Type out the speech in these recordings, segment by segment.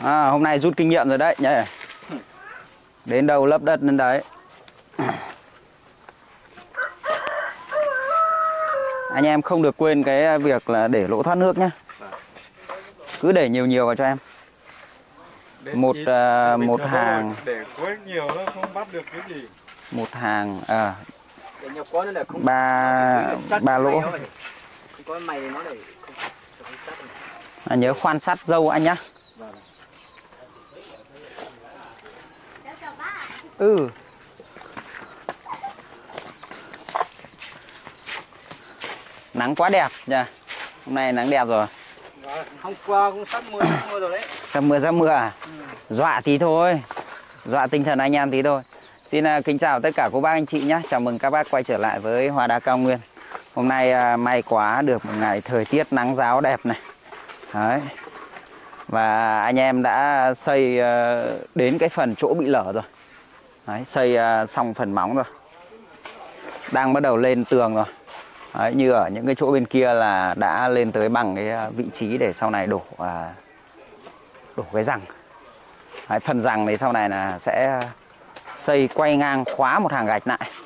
Hôm nay rút kinh nghiệm rồi đấy nhỉ. Đến đâu lấp đất đến đấy. Anh em không được quên cái việc là để lỗ thoát nước nhé. Cứ để nhiều nhiều vào cho em. Một hàng. Để quá nhiều nó không bắt được cái gì. Một hàng ba lỗ. Anh nhớ khoan sát dâu anh nhá. Nắng quá đẹp nha. Hôm nay nắng đẹp rồi. Hôm qua cũng sắp mưa rồi đấy. Sắp mưa à? Dọa tí thôi. Dọa tinh thần anh em tí thôi. Xin kính chào tất cả cô bác anh chị nhé. Chào mừng các bác quay trở lại với Hoa Đá Cao Nguyên. Hôm nay may quá được một ngày thời tiết nắng ráo đẹp này. Đấy. Và anh em đã xây đến cái phần chỗ bị lở rồi. Đấy, xây xong phần móng rồi. Đang bắt đầu lên tường rồi. Đấy, như ở những cái chỗ bên kia là đã lên tới bằng cái vị trí để sau này đổ cái rằng. Đấy, phần rằng thì sau này là sẽ xây quay ngang khóa một hàng gạch lại.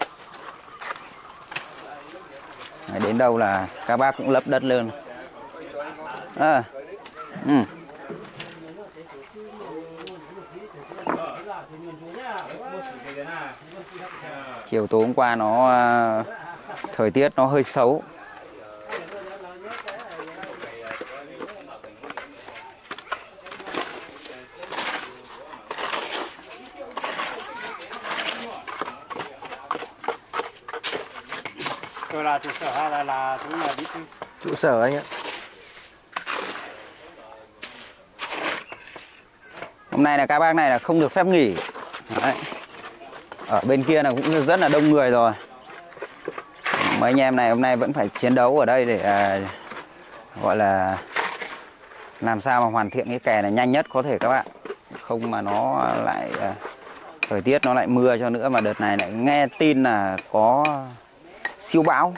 Đấy, đến đâu là các bác cũng lấp đất lên. Chiều tối hôm qua thời tiết nó hơi xấu. Rồi là trụ sở hay là chú là bí thư? Trụ sở anh ạ. Hôm nay là các bác này là không được phép nghỉ. Đấy. Ở bên kia là cũng rất là đông người rồi. Mấy anh em này hôm nay vẫn phải chiến đấu ở đây để gọi là làm sao mà hoàn thiện cái kè này nhanh nhất có thể các bạn. Không mà nó lại thời tiết nó lại mưa cho nữa, mà đợt này lại nghe tin là có siêu bão.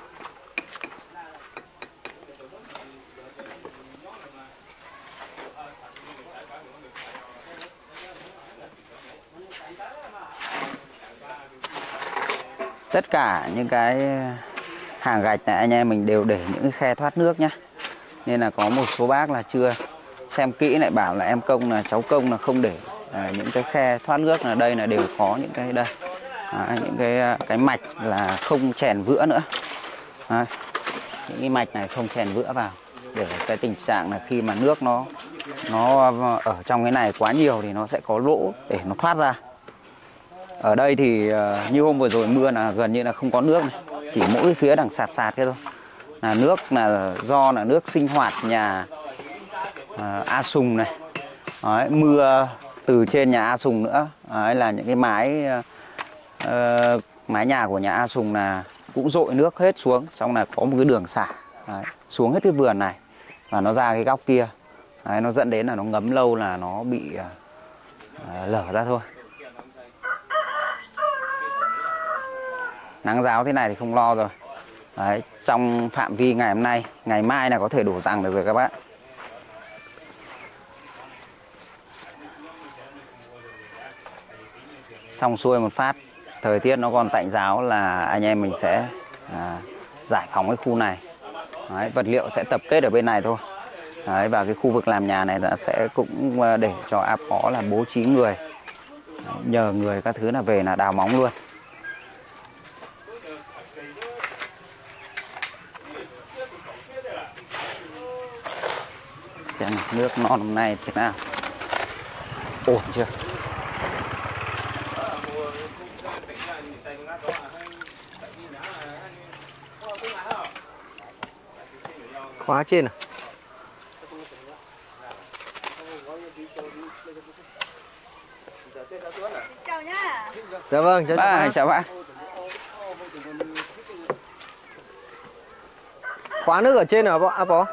Tất cả những cái hàng gạch này anh em mình đều để những cái khe thoát nước nhé. Nên là có một số bác là chưa xem kỹ lại bảo là em Công là cháu Công là không để những cái khe thoát nước, là đây là đều có những cái đây. Những cái mạch là không chèn vữa nữa. Đấy. Những cái mạch này không chèn vữa vào để cái tình trạng là khi mà nước nó ở trong cái này quá nhiều thì nó sẽ có lỗ để nó thoát ra. Ở đây thì như hôm vừa rồi mưa là gần như là không có nước này. Chỉ mỗi cái phía đằng sạt kia thôi. Là nước là do là nước sinh hoạt nhà A Sùng này. Đấy, mưa từ trên nhà A Sùng nữa. Đấy, là những cái mái nhà của nhà A Sùng là cũng dội nước hết xuống. Xong là có một cái đường xả xuống hết cái vườn này. Và nó ra cái góc kia. Đấy, nó dẫn đến là nó ngấm lâu là nó bị lở ra thôi. Nắng ráo thế này thì không lo rồi. Đấy, trong phạm vi ngày hôm nay, ngày mai là có thể đổ rằng được rồi các bạn. Xong xuôi một phát, thời tiết nó còn tạnh ráo là anh em mình sẽ giải phóng cái khu này. Đấy, vật liệu sẽ tập kết ở bên này thôi. Đấy, và cái khu vực làm nhà này là sẽ cũng để cho áp phó là bố trí người. Đấy, nhờ người các thứ là về là đào móng luôn. Xem nước non hôm nay thế nào, ổn chưa? Khóa trên à? Chào nhá. Dạ vâng, Chào bạn. Khóa nước ở trên à bó?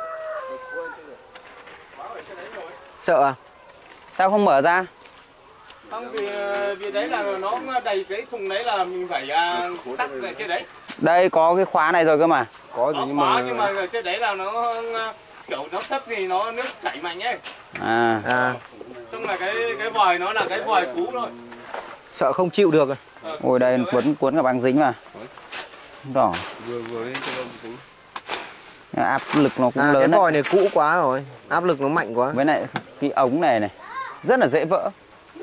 Sợ à? Sao không mở ra? Không, vì đấy là nó đầy cái thùng đấy là mình phải tắt ở trên đấy. Đây có cái khóa này rồi cơ mà. Có gì nhưng mà ở trên đấy là nó kiểu nó thấp thì nó nước chảy mạnh ấy. Xong là cái vòi nó là cái vòi cũ thôi. Sợ không chịu được rồi. Ôi đây cuốn cả băng dính vào. Đỏ. Vừa lên cho cũng. Áp lực nó cũng Cái lớn đấy. vòi này cũ quá rồi, áp lực nó mạnh quá. Với lại cái ống này rất là dễ vỡ.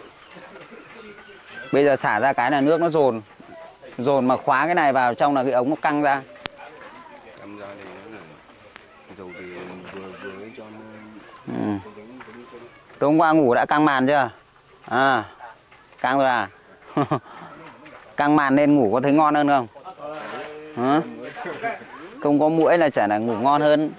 Bây giờ xả ra cái là nước nó dồn mà khóa cái này vào trong là cái ống nó căng ra. Căng ra thì nó là dầu thì vừa cho nó. Tối hôm qua ngủ đã căng màn chưa? À, căng rồi à? Căng màn nên ngủ có thấy ngon hơn không? Hả? Không có muỗi là chả là ngủ ngon hơn.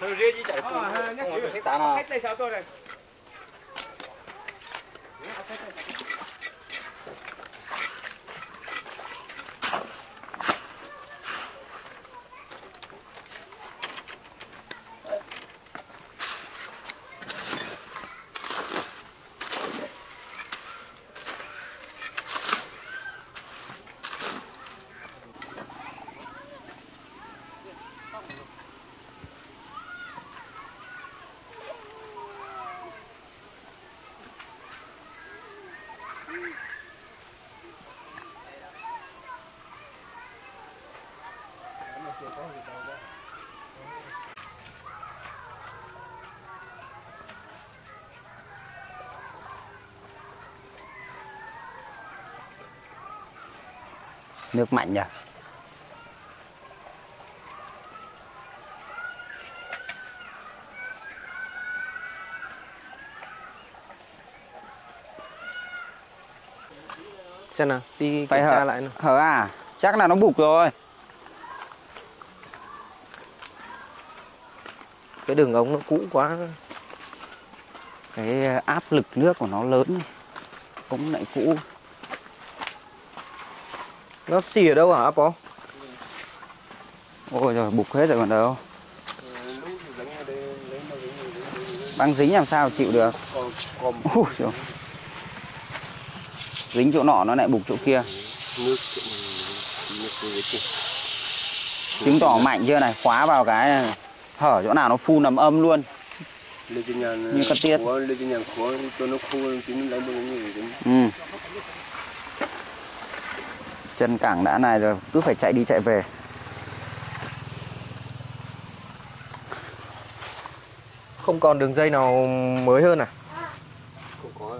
Nước mạnh nhỉ? Xem nào, đi Phải kiểm tra hở lại nào. hở à? Chắc là nó bục rồi. Cái đường ống nó cũ quá. Cái áp lực nước của nó lớn này. Ống lại cũ. Nó xì ở đâu hả Apo? Ôi rồi bục hết rồi còn đâu. Băng dính làm sao chịu được. Ui trời. Dính chỗ nọ nó lại bục chỗ kia. Chứng tỏ mạnh chưa này, khóa vào cái này. Hở chỗ nào nó phun ầm âm luôn. Như con tiết. Chân cẳng đã này rồi, cứ phải chạy đi chạy về. Không còn đường dây nào mới hơn à? Không có.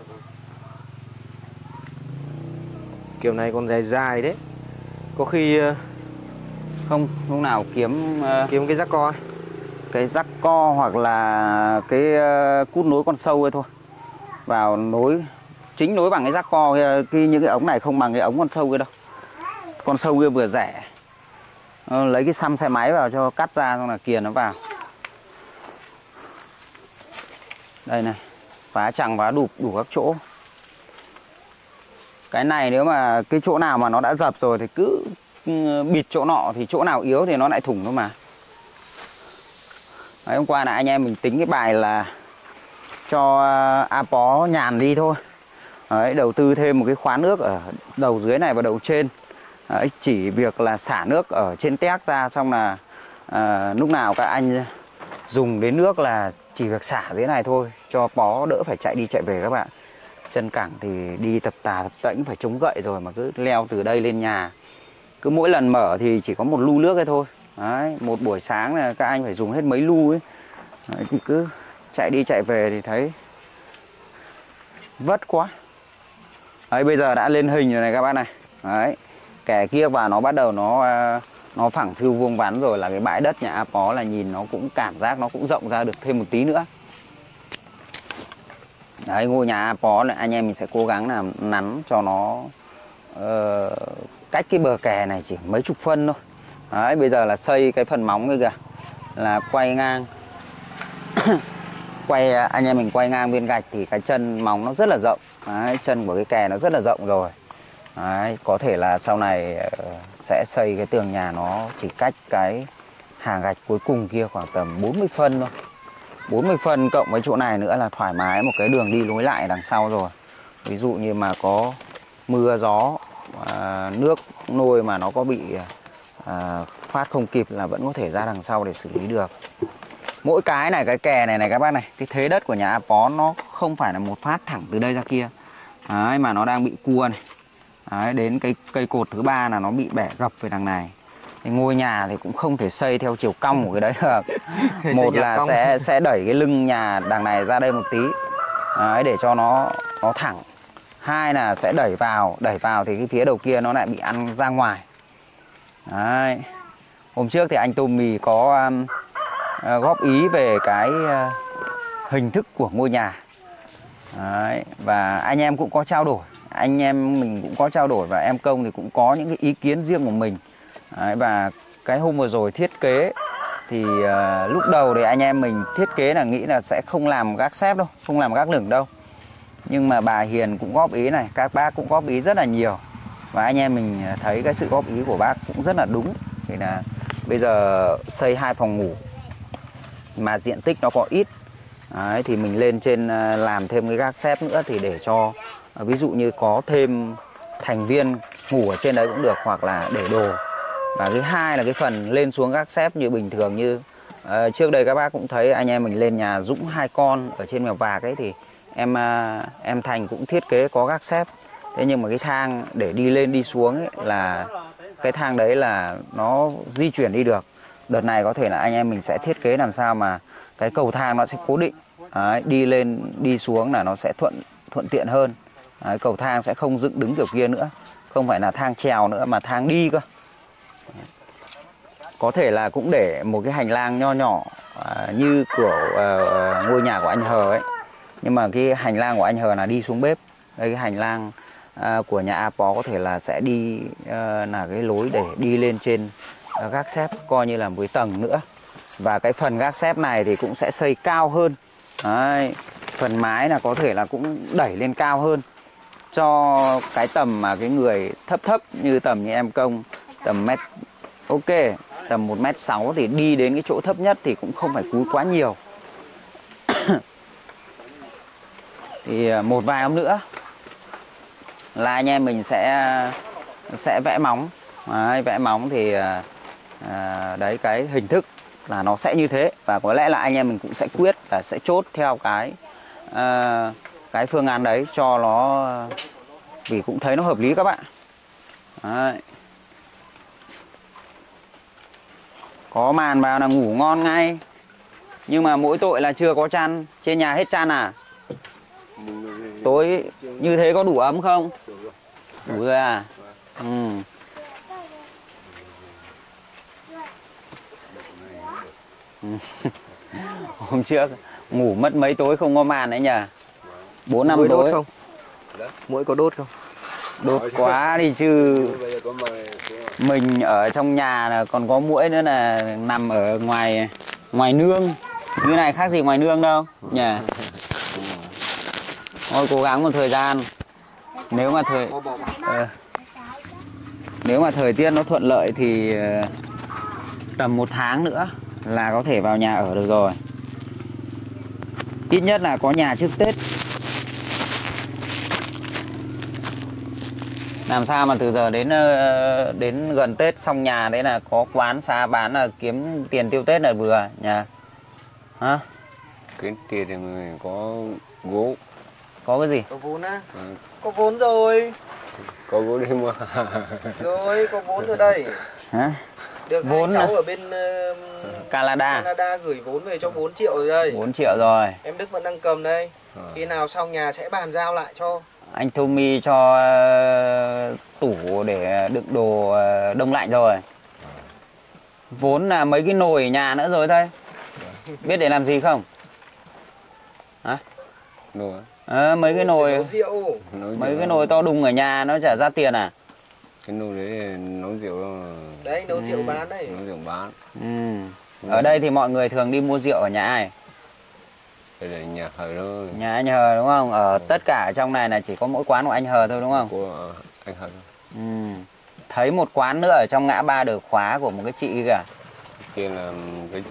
Kiểu này còn dài dài đấy. Có khi Không, lúc nào kiếm kiếm cái rắc co. cái rắc co hoặc là cái cút nối con sâu ấy thôi. Vào nối, chính nối bằng cái rắc co kia, những cái ống này không bằng cái ống con sâu kia đâu. Con sâu kia vừa rẻ. Lấy cái xăm xe máy vào cho cắt ra xong là kìa nó vào. Đây này, vá chằng vá đục đủ các chỗ. Cái này nếu mà cái chỗ nào mà nó đã dập rồi thì cứ bịt chỗ nọ, thì chỗ nào yếu thì nó lại thủng thôi mà. Đấy, hôm qua là anh em mình tính cái bài là cho Apo nhàn đi thôi. Đấy, đầu tư thêm một cái khóa nước ở đầu dưới này và đầu trên. Đấy, chỉ việc là xả nước ở trên téc ra, xong là lúc nào các anh dùng đến nước là chỉ việc xả dưới này thôi, cho Pó đỡ phải chạy đi chạy về các bạn. Chân cẳng thì đi tập tà tập tễnh phải chống gậy rồi mà cứ leo từ đây lên nhà. Cứ mỗi lần mở thì chỉ có một lu nước ấy thôi. Đấy, một buổi sáng là các anh phải dùng hết mấy lu ấy. Đấy, thì cứ chạy đi chạy về thì thấy vất quá. Đấy, bây giờ đã lên hình rồi này các bạn này. Đấy, kẻ kia vào nó bắt đầu nó phẳng phiu vuông vắn rồi, là cái bãi đất nhà Apo là nhìn nó cũng cảm giác nó cũng rộng ra được thêm một tí nữa. Đấy, ngôi nhà Apo là anh em mình sẽ cố gắng là nắn cho nó cách cái bờ kè này chỉ mấy chục phân thôi. Đấy, bây giờ là xây cái phần móng kia kìa, là quay ngang anh em mình quay ngang viên gạch thì cái chân móng nó rất là rộng. Đấy, chân của cái kè nó rất là rộng rồi. Đấy, có thể là sau này sẽ xây cái tường nhà nó chỉ cách cái hàng gạch cuối cùng kia khoảng tầm 40 phân thôi. 40 phân cộng với chỗ này nữa là thoải mái một cái đường đi lối lại đằng sau rồi. Ví dụ như mà có mưa gió, nước nôi mà nó có bị thoát không kịp là vẫn có thể ra đằng sau để xử lý được. Mỗi cái này, cái kè này này các bác này, cái thế đất của nhà Apo nó không phải là một phát thẳng từ đây ra kia. Đấy, mà nó đang bị cua này. Đấy, đến cái cây cột thứ ba là nó bị bẻ gập về đằng này. Thì ngôi nhà thì cũng không thể xây theo chiều cong của cái đấy được. Một là sẽ đẩy cái lưng nhà đằng này ra đây một tí. Đấy, để cho nó thẳng. Hai là sẽ đẩy vào thì cái phía đầu kia nó lại bị ăn ra ngoài. Đấy. Hôm trước thì anh Tommy có góp ý về cái hình thức của ngôi nhà. Đấy. Và anh em cũng có trao đổi, anh em mình cũng có trao đổi, và em Công thì cũng có những cái ý kiến riêng của mình. Đấy. Và cái hôm vừa rồi thiết kế thì lúc đầu thì anh em mình thiết kế là nghĩ là sẽ không làm gác xép đâu, không làm gác lửng đâu. Nhưng mà bà Hiền cũng góp ý này, các bác cũng góp ý rất là nhiều. Và anh em mình thấy cái sự góp ý của bác cũng rất là đúng. Thì là bây giờ xây 2 phòng ngủ mà diện tích nó có ít. Đấy, thì mình lên trên làm thêm cái gác xép nữa, thì để cho ví dụ như có thêm thành viên ngủ ở trên đấy cũng được, hoặc là để đồ. Và thứ hai là cái phần lên xuống gác xép như bình thường, như trước đây các bác cũng thấy anh em mình lên nhà Dũng 2 con ở trên Mèo Vạc ấy, thì em Thành cũng thiết kế có gác xép. Thế nhưng mà cái thang để đi lên đi xuống ấy, là cái thang đấy là nó di chuyển đi được. Đợt này có thể là anh em mình sẽ thiết kế làm sao mà cái cầu thang nó sẽ cố định. Đấy, đi lên đi xuống là nó sẽ thuận tiện hơn. Đấy, cầu thang sẽ không dựng đứng kiểu kia nữa, không phải là thang trèo nữa mà thang đi cơ. Có thể là cũng để một cái hành lang nho nhỏ như của ngôi nhà của anh Hờ ấy. Nhưng mà cái hành lang của anh Hờ là đi xuống bếp. Đây, cái hành lang của nhà A Pó có thể là sẽ đi là cái lối để đi lên trên gác xép, coi như là một cái tầng nữa. Và cái phần gác xép này thì cũng sẽ xây cao hơn. Đấy, phần mái là có thể là cũng đẩy lên cao hơn, cho cái tầm mà cái người thấp thấp như tầm như em Công, tầm mét ok, tầm 1m6 thì đi đến cái chỗ thấp nhất thì cũng không phải cúi quá nhiều. Thì một vài hôm nữa là anh em mình sẽ vẽ móng. Đấy, vẽ móng thì đấy, cái hình thức là nó sẽ như thế. Và có lẽ là anh em mình cũng sẽ quyết là sẽ chốt theo cái phương án đấy cho nó, vì cũng thấy nó hợp lý các bạn. Đấy. Có màn vào là ngủ ngon ngay. Nhưng mà mỗi tội là chưa có chăn. Trên nhà hết chăn à? Tối như thế có đủ ấm không? Đủ rồi à? Ừ. Hôm trước ngủ mất mấy tối không có màn đấy nhỉ? 4-5 tối không? Mũi có đốt không? Đốt quá đi chứ. Mình ở trong nhà là còn có muỗi nữa, là nằm ở ngoài nương. Như này khác gì ngoài nương đâu nhỉ? Thôi cố gắng một thời gian. Nếu mà thời tiết nó thuận lợi thì tầm 1 tháng nữa là có thể vào nhà ở được rồi. Ít nhất là có nhà trước Tết. Làm sao mà từ giờ đến gần Tết xong nhà đấy là có quán xá bán là kiếm tiền tiêu Tết là vừa nhà. Hả? Kiếm tiền thì mình có gỗ. Có cái gì? Có vốn á? Có vốn rồi. Có gỗ đi mua. Rồi, có vốn rồi đây. Hả? Được vốn hai cháu à? ở bên Canada gửi vốn về cho 4 triệu rồi đây. 4 triệu rồi. Em Đức vẫn đang cầm đây. Khi nào xong nhà sẽ bàn giao lại cho. Anh Tommy cho tủ để đựng đồ đông lạnh rồi. Vốn là mấy cái nồi ở nhà nữa rồi thôi. Biết để làm gì không? Hả? Nồi. Mấy cái nồi Nấu rượu. mấy cái nồi to đùng ở nhà nó chả ra tiền à? Cái nồi đấy nấu rượu đâu. Đấy, nấu rượu bán đấy. Nấu rượu bán. Ở đây thì mọi người thường đi mua rượu ở nhà ai? Đây là nhà Hờ thôi. Nhà anh Hờ đúng không? Ở tất cả ở trong này là chỉ có mỗi quán của anh Hờ thôi đúng không? Của anh Hờ thôi. Thấy một quán nữa ở trong ngã ba Được Khóa của một cái chị kìa. Kia là cái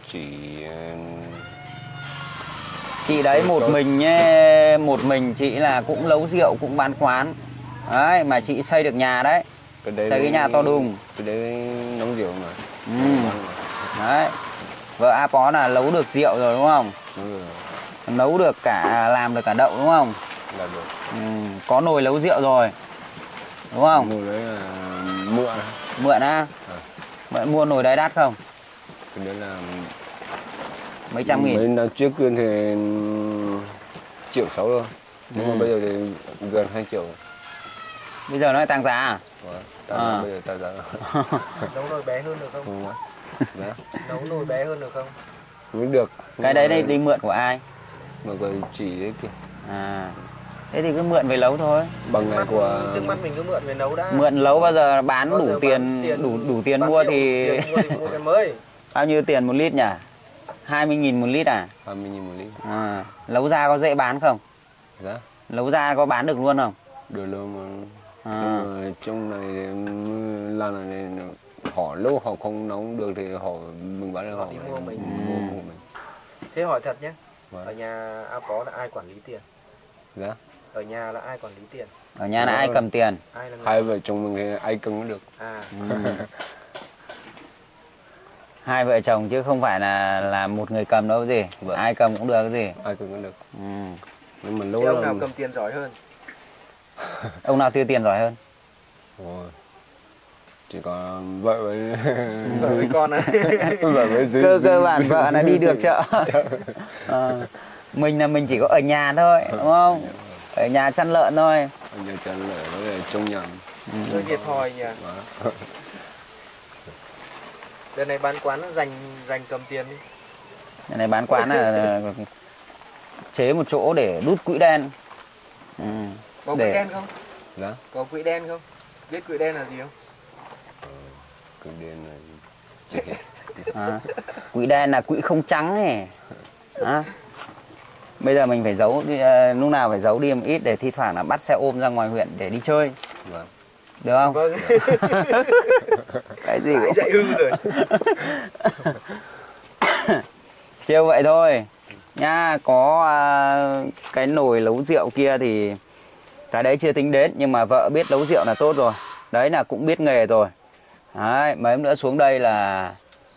Chị đấy một mình nhé, một mình chị là cũng nấu rượu cũng bán quán. Đấy mà chị xây được nhà đấy. Xây cái nhà to đùng. Cái đấy nấu rượu mà. Đấy. Vợ A Pó là nấu được rượu rồi đúng không? Đúng rồi. Nấu được cả, làm được cả đậu đúng không? Là được. Có nồi nấu rượu rồi đúng không? Nồi đấy là mượn. Mượn á? Mượn mua nồi đấy đắt không? Cái đấy là Mấy trăm nghìn? mấy năm trước kia thì 1,6 triệu thôi. Nhưng mà bây giờ thì gần 2 triệu. Bây giờ nó lại tăng giá à? Bây giờ tăng giá. Nấu nồi bé hơn được không? Dạ. Nấu nồi bé hơn được không? Cũng được. Cái đấy đi mượn của ai? Mà cái chỉ đấy kìa. À, thế thì cứ mượn về nấu thôi. Bằng này của Trước mắt mình cứ mượn về nấu đã. Mượn nấu bao giờ bán đủ tiền, đủ tiền mua thì mua cái mới. bao nhiêu tiền một lít nhỉ? 20.000 một lít à? 20.000 một lít. À, nấu ra có dễ bán không? Dạ. Nấu ra có bán được luôn không? Được luôn mà. À. Nhưng mà trong này lần này họ lúc họ không nấu được thì họ mình bán được họ đi mua mình. mua mình. Thế hỏi thật nhé. Vâng. Ở nhà A Pó là ai quản lý tiền? Dạ. Ở nhà là ai quản lý tiền? Ở nhà là ai cầm tiền? Ai là người? Hai vợ chồng mình thì ai cưng cũng được. À. Hai vợ chồng chứ không phải là một người cầm đâu gì. Vâng. Ai cầm cũng được gì. Ai cưng cũng được. Ừ. Nhưng mà Thế lúc ông nào cầm tiền giỏi hơn? Ông nào tiêu tiền giỏi hơn? Ôi. Chỉ có vợ với Vợ với con à? vợ với dư. Cơ bản vợ là đi được chợ. Mình là mình chỉ có ở nhà thôi đúng không? Ở nhà chăn lợn thôi. Ở nhà chăn lợn với lại trông nhằn. Hơi thiệt thòi nhỉ. Đợt này bán quán dành cầm tiền đi. Cái này bán quán là chế một chỗ để đút quỹ đen. Có Để- quỹ đen không? Dạ. Có quỹ đen không? Biết quỹ đen là gì không? Cái đèn này chết thiệt. Quỹ đen là quỹ không trắng ấy. Bây giờ mình phải giấu đi, lúc nào phải giấu đi một ít để thi thoảng là bắt xe ôm ra ngoài huyện để đi chơi. Vâng. Được không? Vâng. Cái gì Lại cũng dạy hư rồi. trêu vậy thôi nha. Có cái nồi nấu rượu kia thì cái đấy chưa tính đến, nhưng mà vợ biết nấu rượu là tốt rồi. Đấy là cũng biết nghề rồi. Đấy, mấy hôm nữa xuống đây là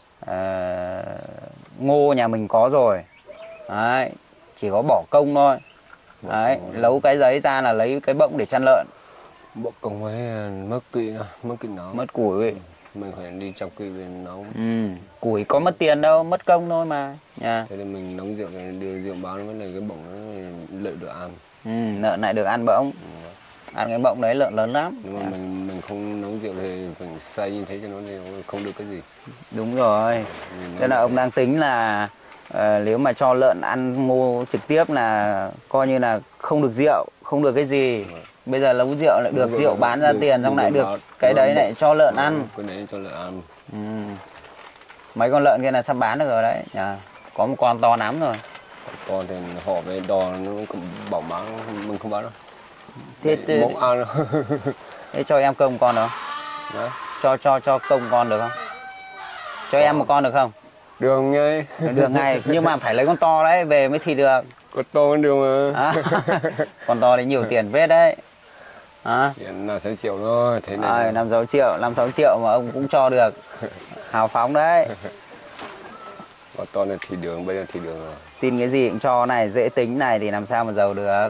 ngô nhà mình có rồi. Đấy, chỉ có bỏ công thôi. Đấy, nấu cái giấy ra là lấy cái bỗng để chăn lợn. Bộ công với mất kỹ nấu. Mất củi. Mình phải đi trong kỹ về nấu. Củi có mất tiền đâu, mất công thôi mà nha. Thế thì mình nấu rượu này đưa rượu bán với lại cái bổng nó lợi được ăn. Lợn lại được ăn bỗng. Ăn cái bỗng đấy lợn lớn lắm. Nhưng mà mình không nấu rượu thì phải xay như thế cho nó thì không được cái gì. Đúng rồi. Thế là ông đang tính là nếu mà cho lợn ăn ngô trực tiếp là coi như là không được rượu, không được cái gì. Bây giờ nấu rượu lại được rượu bán ra tiền, xong lại được cái đấy lại cho lợn ăn. Cái đấy cho lợn ăn. Mấy con lợn kia là sắp bán được rồi đấy. Có một con to lắm rồi. Còn thì họ về đò nó cũng bảo bán, mình không bán đâu. Thế Món ăn đâu. thế cho em công con được không? Cho công con được không? Cho em một con được không? Đường ngay. Được ngay, nhưng mà phải lấy con to đấy về mới thịt được. Có to con đường mà. Con to đấy nhiều tiền phết đấy. Chỉ 5-6 triệu thôi. Thế này 5-6 triệu mà ông cũng cho được. Hào phóng đấy. có to là thịt đường, bây giờ thịt đường rồi. Xin cái gì cũng cho này, dễ tính này thì làm sao mà giàu được.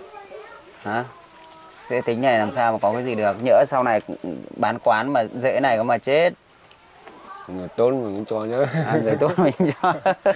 Dễ tính này làm sao mà có cái gì được. Nhỡ sau này bán quán mà dễ này có mà chết. Người tốt mình cũng cho nhớ. Người tốt mình cho.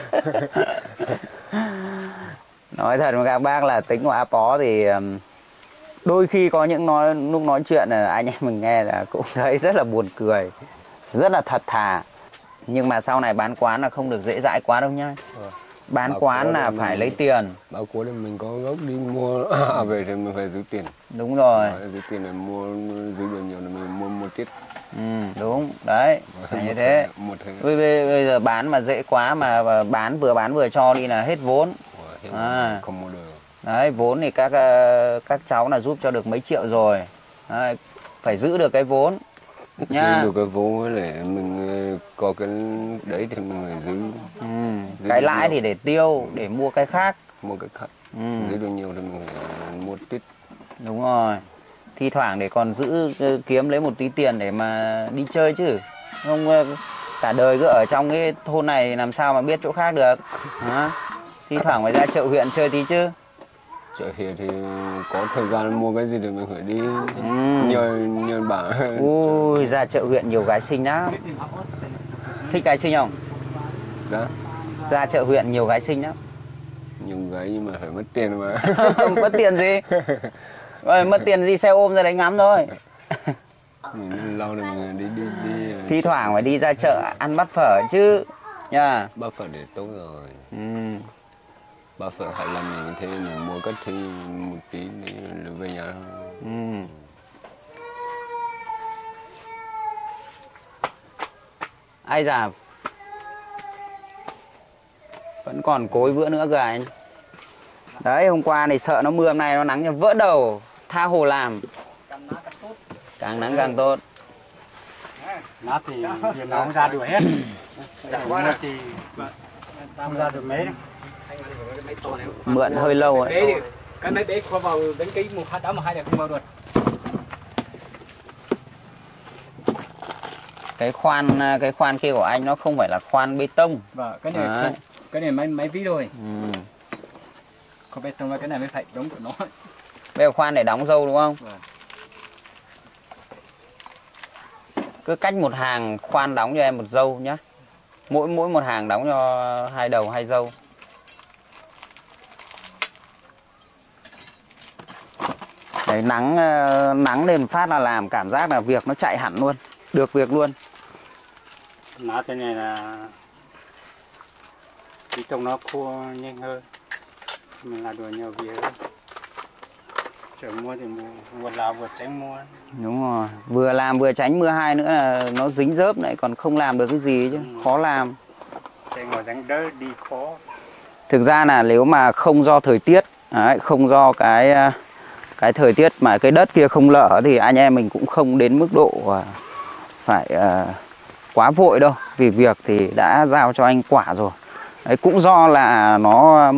Nói thật với các bác là tính của A Pó thì đôi khi có những lúc nói chuyện là anh em mình nghe là cũng thấy rất là buồn cười, rất là thật thà. Nhưng mà sau này bán quán là không được dễ dãi quá đâu nhá. Bán quán là phải lấy tiền. Báo cuối thì mình có gốc đi mua về thì mình phải giữ tiền. Đúng rồi. Giữ tiền để mua, giữ được nhiều là mình mua một tiết. Đúng đấy, phải như thế. Bây giờ bán mà dễ quá mà bán vừa cho đi là hết vốn. Không mua được. Đấy, vốn thì các cháu là giúp cho được mấy triệu rồi. Đấy, phải giữ được cái vốn nhá. Giữ được cái vốn với lại mình có cái đấy thì mình phải giữ. Cái lãi thì để tiêu, để mua cái khác. Mua cái khác. Giữ được nhiều thì mình phải mua tít. Đúng rồi. Thi thoảng để còn giữ kiếm lấy một tí tiền để mà đi chơi chứ. Không cả đời cứ ở trong cái thôn này làm sao mà biết chỗ khác được. Thi thoảng phải ra chợ huyện chơi tí chứ. Chợ huyện thì có thời gian mua cái gì thì mình phải đi nhờ bà. Ui, ra chợ huyện nhiều gái xinh lắm. Thích gái xinh không? Dạ. Ra chợ huyện nhiều gái xinh lắm. Nhiều gái nhưng mà phải mất tiền mà. Mất tiền gì? Rồi, mất tiền gì, xe ôm ra đấy ngắm thôi. Mình lâu rồi mình đi. Thi thoảng phải đi ra chợ ăn bát phở chứ nha. Bát phở để tốt rồi. Bát phở hay là mình thế mình mua cất thì một tí để về nhà. Ai già vẫn còn cối bữa nữa cơ anh. Đấy, hôm qua này sợ nó mưa, hôm nay nó nắng cho vỡ đầu, tha hồ làm. Càng nắng càng tốt. Nát thì tiền nó không ra được hết. Nát thì không ra được mấy đâu. Mượn hơi lâu ấy. Cái máy bé khoa vào đánh cái một hạt đá mà hai là không vào được. Cái khoan kia của anh nó không phải là khoan bê tông. Và cái này máy ví thôi. Không bê tông, cái này mới phải đóng của nó. Bây giờ khoan để đóng dâu đúng không? Vâng. Cứ cách một hàng khoan đóng cho em một dâu nhá. Mỗi một hàng đóng cho 2 đầu 2 dâu. Đấy, nắng lên phát là làm cảm giác là việc nó chạy hẳn luôn, được việc luôn. Nát thế này là tí trồng nó khô nhanh hơn. Mình làm được nhiều việc hơn. Chờ mua thì vừa làm vừa tránh mua. Đúng rồi, vừa làm vừa tránh mưa, hai nữa là nó dính dớp lại còn không làm được cái gì chứ, khó làm. Chạy ngồi dáng đỡ đi khó. Thực ra là nếu mà không do thời tiết, đấy, không do cái thời tiết mà cái đất kia không lở thì anh em mình cũng không đến mức độ phải quá vội đâu. Vì việc thì đã giao cho anh Quả rồi. Đấy, cũng do là nó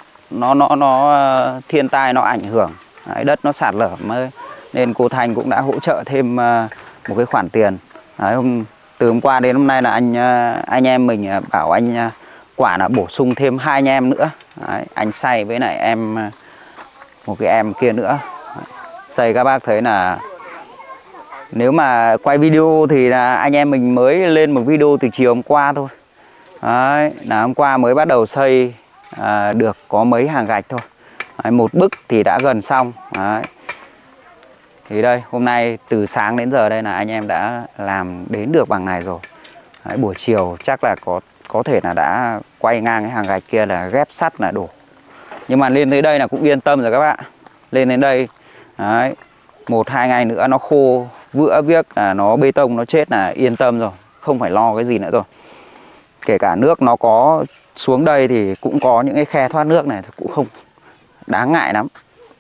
thiên tai nó ảnh hưởng. Đấy, đất nó sạt lở mới nên cô Thành cũng đã hỗ trợ thêm một cái khoản tiền. Đấy, từ hôm qua đến hôm nay là anh em mình bảo anh Quả là bổ sung thêm 2 anh em nữa. Đấy, anh Say với lại em một cái em kia nữa. Đấy, Say các bác thấy là nếu mà quay video thì là anh em mình mới lên một video từ chiều hôm qua thôi. Đấy, là hôm qua mới bắt đầu xây được có mấy hàng gạch thôi. Đấy, một bức thì đã gần xong. Đấy. Thì đây hôm nay từ sáng đến giờ đây là anh em đã làm đến được bằng này rồi. Đấy, buổi chiều chắc là có thể là đã quay ngang cái hàng gạch kia là ghép sắt là đổ. Nhưng mà lên tới đây là cũng yên tâm rồi các bạn. Lên đến đây 1-2 ngày nữa nó khô vữa viếc là nó bê tông nó chết là yên tâm rồi, không phải lo cái gì nữa rồi. Kể cả nước nó có xuống đây thì cũng có những cái khe thoát nước này cũng không đáng ngại lắm.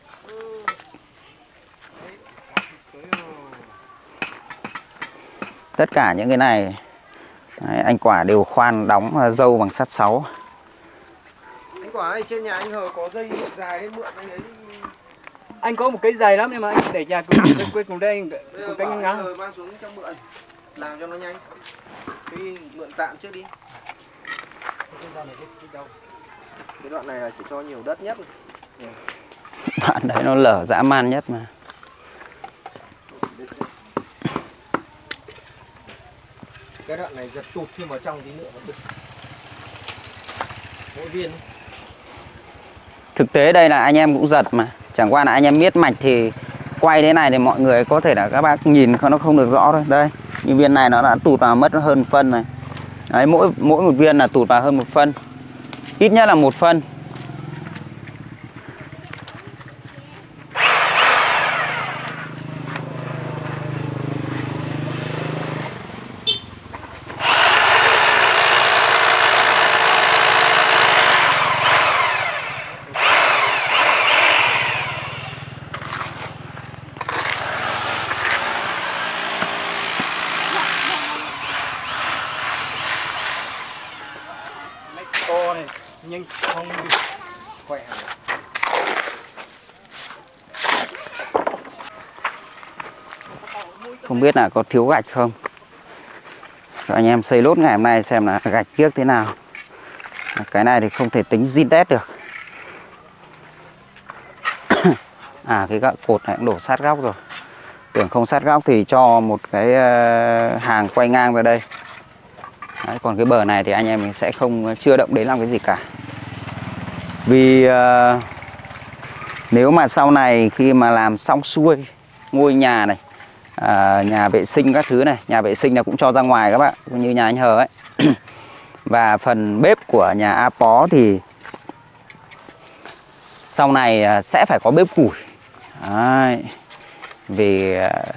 Tất cả những cái này anh Quả đều khoan đóng dâu bằng sắt 6. Anh Quả ơi, trên nhà anh Hờ có dây dài đấy, mượn anh ấy. Anh có một cái dày lắm nhưng mà anh để nhà quên cùng đây cùng cái ngắn. Hờ mang xuống cho mượn, làm cho nó nhanh. Cái mượn tạm trước đi. Cái đoạn này là chỉ cho nhiều đất nhất. Đoạn đấy nó lở dã man nhất mà. Cái đoạn này giật tụt thêm vào trong tí nữa vẫn được. Mỗi viên. Thực tế đây là anh em cũng giật mà. Chẳng qua là anh em biết mạch thì quay thế này thì mọi người có thể là các bác nhìn nó không được rõ thôi. Đây, như viên này nó đã tụt vào mất hơn 1 phân này. Đấy, mỗi một viên là tụt vào hơn 1 phân. Ít nhất là 1 phân. To này nhưng không khỏe. Không biết là có thiếu gạch không. Rồi anh em xây lốt ngày hôm nay xem là gạch kiếc thế nào. Cái này thì không thể tính zin test được. À, cái cột này cũng đổ sát góc rồi. Tưởng không sát góc thì cho một cái hàng quay ngang ra đây. Đấy, còn cái bờ này thì anh em mình sẽ chưa động đến làm cái gì cả. Vì nếu mà sau này khi mà làm xong xuôi ngôi nhà này, nhà vệ sinh các thứ này, nhà vệ sinh là cũng cho ra ngoài các bạn, như nhà anh Hờ ấy. Và phần bếp của nhà A Pó thì sau này sẽ phải có bếp củi. Đấy. Vì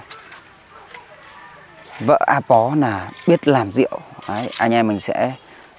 vợ A Pó là biết làm rượu. Đấy, anh em mình sẽ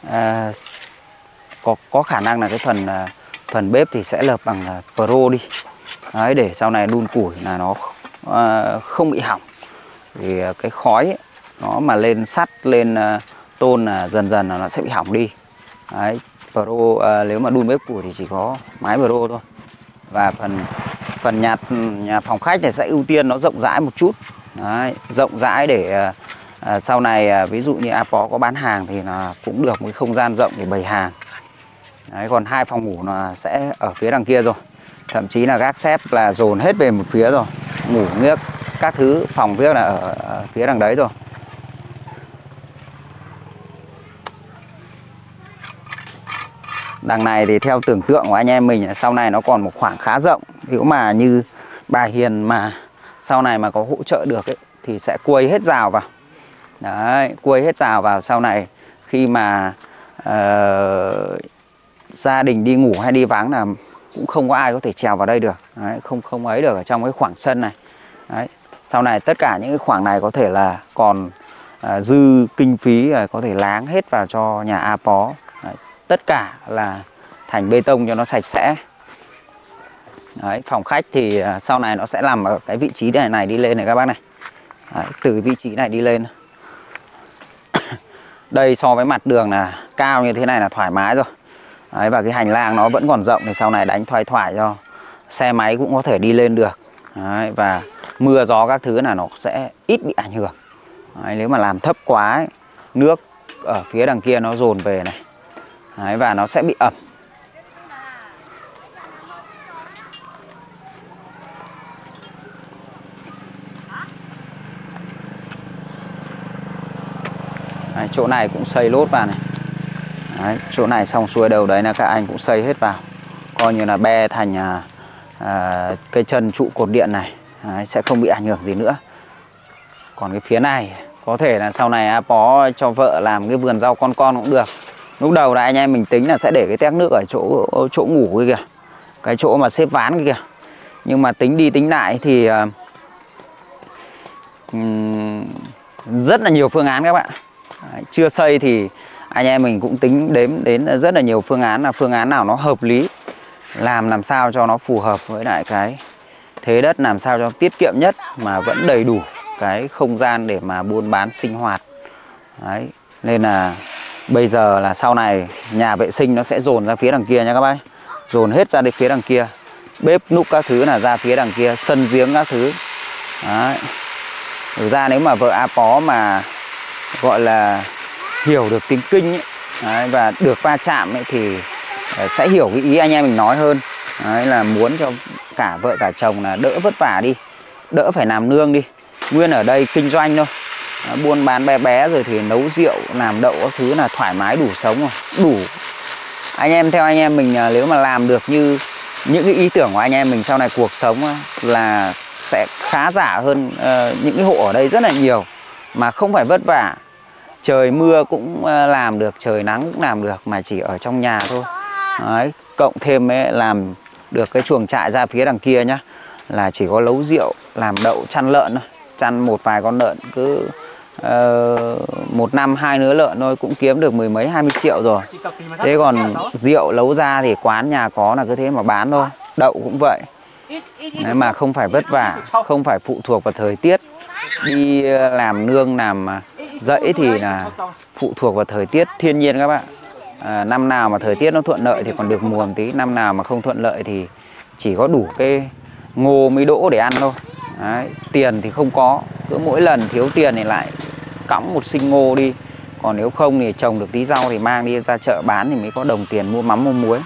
có khả năng là cái phần bếp thì sẽ lợp bằng Pro đi. Đấy, để sau này đun củi là nó không bị hỏng. Vì cái khói ấy, nó mà lên sắt, lên tôn là dần dần là nó sẽ bị hỏng đi. Đấy, Pro nếu mà đun bếp củi thì chỉ có máy Pro thôi. Và phần nhà phòng khách này sẽ ưu tiên nó rộng rãi một chút. Đấy, rộng rãi để sau này ví dụ như A Pó có bán hàng thì là cũng được một cái không gian rộng để bày hàng. Đấy, còn 2 phòng ngủ là sẽ ở phía đằng kia rồi. Thậm chí là gác xếp là dồn hết về một phía rồi. Ngủ nghiếc các thứ phòng viết là ở phía đằng đấy rồi. Đằng này thì theo tưởng tượng của anh em mình sau này nó còn một khoảng khá rộng. Nếu mà như bà Hiền mà sau này mà có hỗ trợ được ấy, thì sẽ quây hết rào vào. Đấy, quây hết rào vào sau này khi mà gia đình đi ngủ hay đi vắng là cũng không có ai có thể trèo vào đây được. Đấy, không ấy được ở trong cái khoảng sân này. Đấy, sau này tất cả những cái khoảng này có thể là còn dư kinh phí có thể láng hết vào cho nhà A Pó. Đấy, tất cả là thành bê tông cho nó sạch sẽ. Đấy, phòng khách thì sau này nó sẽ nằm ở cái vị trí này đi lên này các bác này. Đấy, từ vị trí này đi lên. Đây so với mặt đường là cao như thế này là thoải mái rồi. Đấy, và cái hành lang nó vẫn còn rộng thì sau này đánh thoải cho xe máy cũng có thể đi lên được. Đấy, và mưa gió các thứ là nó sẽ ít bị ảnh hưởng. Đấy, nếu mà làm thấp quá ấy, nước ở phía đằng kia nó dồn về này. Đấy, và nó sẽ bị ẩm. Đấy, chỗ này cũng xây lốt vào này. Đấy, chỗ này xong xuôi đầu đấy là các anh cũng xây hết vào. Coi như là be thành cây chân trụ cột điện này. Đấy, sẽ không bị ảnh hưởng gì nữa. Còn cái phía này có thể là sau này A Pó cho vợ làm cái vườn rau con cũng được. Lúc đầu là anh em mình tính là sẽ để cái tét nước ở chỗ ngủ kia kìa. Cái chỗ mà xếp ván kia kìa. Nhưng mà tính đi tính lại thì rất là nhiều phương án các bạn. Đấy, chưa xây thì anh em mình cũng tính đếm đến rất là nhiều phương án, là phương án nào nó hợp lý, làm sao cho nó phù hợp với lại cái thế đất, làm sao cho tiết kiệm nhất mà vẫn đầy đủ cái không gian để mà buôn bán sinh hoạt. Đấy, nên là bây giờ là sau này nhà vệ sinh nó sẽ dồn ra phía đằng kia nha các bác, dồn hết ra đến phía đằng kia, bếp núc các thứ là ra phía đằng kia, sân giếng các thứ. Đấy, thực ra nếu mà vợ A Pó mà gọi là hiểu được tiếng Kinh ấy, đấy, và được va chạm ấy, thì sẽ hiểu cái ý anh em mình nói hơn. Đấy, là muốn cho cả vợ cả chồng là đỡ vất vả đi, đỡ phải làm nương đi, nguyên ở đây kinh doanh thôi, buôn bán bé bé rồi thì nấu rượu làm đậu các thứ là thoải mái đủ sống rồi, đủ. Anh em theo anh em mình nếu mà làm được như những cái ý tưởng của anh em mình sau này, cuộc sống là sẽ khá giả hơn những cái hộ ở đây rất là nhiều, mà không phải vất vả. Trời mưa cũng làm được, trời nắng cũng làm được, mà chỉ ở trong nhà thôi. Đấy, cộng thêm ấy, làm được cái chuồng trại ra phía đằng kia nhá, là chỉ có nấu rượu, làm đậu, chăn lợn thôi. Chăn một vài con lợn, cứ một năm 2 nứa lợn thôi cũng kiếm được 10 mấy 20 triệu rồi. Thế còn rượu nấu ra thì quán nhà có là cứ thế mà bán thôi. Đậu cũng vậy. Đấy, mà không phải vất vả, không phải phụ thuộc vào thời tiết. Đi làm nương, làm dãy thì là phụ thuộc vào thời tiết thiên nhiên các bạn. Năm nào mà thời tiết nó thuận lợi thì còn được mùa một tí, năm nào mà không thuận lợi thì chỉ có đủ cái ngô mới đỗ để ăn thôi. Đấy, tiền thì không có, cứ mỗi lần thiếu tiền thì lại cõng một sinh ngô đi, Còn nếu không thì trồng được tí rau thì mang đi ra chợ bán thì mới có đồng tiền mua mắm mua muối.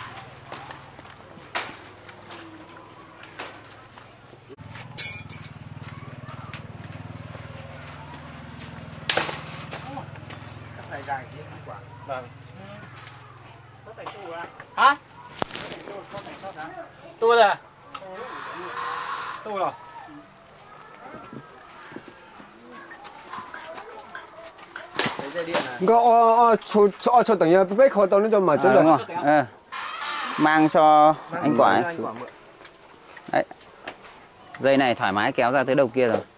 Dài dài kia quả. Vâng. Hả? Tôi là tôi rồi. Đấy dây điện à? Có cho等下被口到那种嘛，真 Đúng 的。 rồi. Mang cho Mang anh đi Quả ấy. cho anh Quả mượn. Đấy. Dây này thoải mái kéo ra tới đầu kia rồi.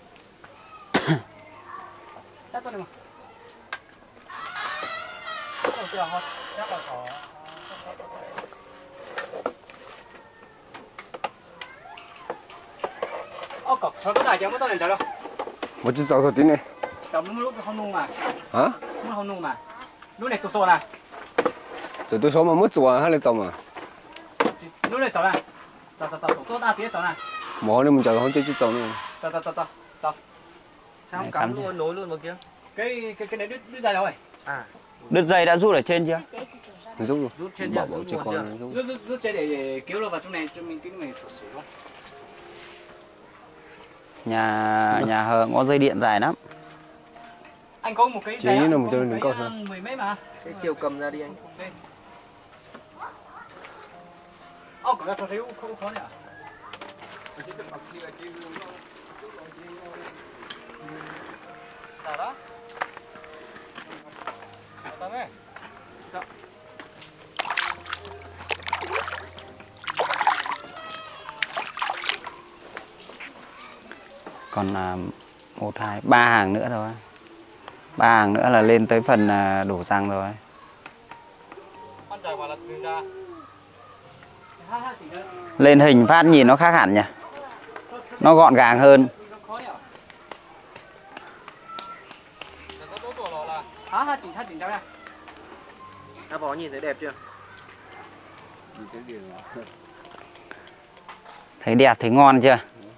Cho cái này cho nó sao này cho đâu? 我只找找点呢。 Cho nó lúc không nung mà, 啊？ nó không nung mà. Lúc này tôi xô này, 就对手嘛，没做完还来找嘛。 lúc này走này, tôi đa phía走này, 冇你们叫他就去找呢。 走. Sao không Đấy, cắm cắm luôn, nối luôn vào kia? Cái này đứt dây rồi. À, Đứt dây đã rút ở trên chưa? 你走路， rút trên bảo nhỉ? bảo Rút chỉ nguồn chưa? con nó Rút dây để kéo nó vào trong này cho mình cái này sụt sụt. Nhà Hờ có dây điện dài lắm. Anh có một cái Chỉ dây là á, một có dây cái, đừng có thôi. 10 mấy mà. Cái chiều cầm ra đi anh. Cả cho xíu không khó nhỉ. Đó. Còn 1, 2, 3 hàng nữa thôi. 3 hàng nữa là lên tới phần đổ răng rồi. Lên hình phát nhìn nó khác hẳn nhỉ. Nó gọn gàng hơn. Hả chỉnh cháu nha. Đã bó nhìn thấy đẹp chưa? Thấy đẹp, thấy ngon chưa?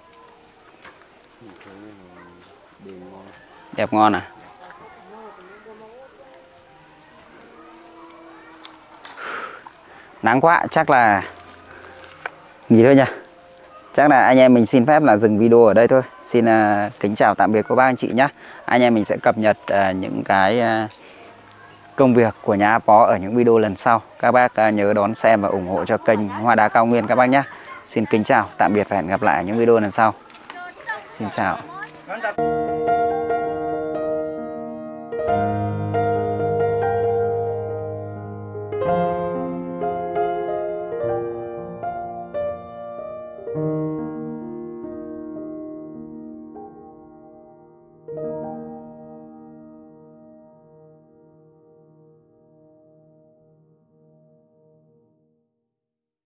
Đẹp ngon à? Nắng quá, chắc là nghỉ thôi nha. Chắc là anh em mình xin phép là dừng video ở đây thôi. Xin kính chào tạm biệt cô bác anh chị nhé. Anh em mình sẽ cập nhật những cái công việc của nhà A Pó ở những video lần sau. Các bác nhớ đón xem và ủng hộ cho kênh Hoa Đá Cao Nguyên các bác nhé. Xin kính chào, tạm biệt và hẹn gặp lại ở những video lần sau. Xin chào.